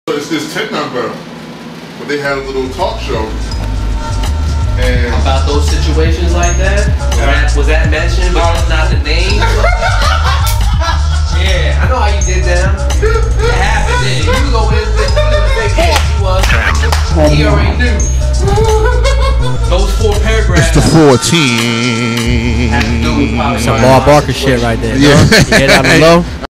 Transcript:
It's this 10 number, but they had a little talk show. And about those situations like that? Was that mentioned, but not the name? Yeah, I know how you did them. It happened then. You go in and think he was. He already knew. Those 4 paragraphs. It's the 410. Have to do with probably Some Bob Barker shit right there. Yeah. You hear that below?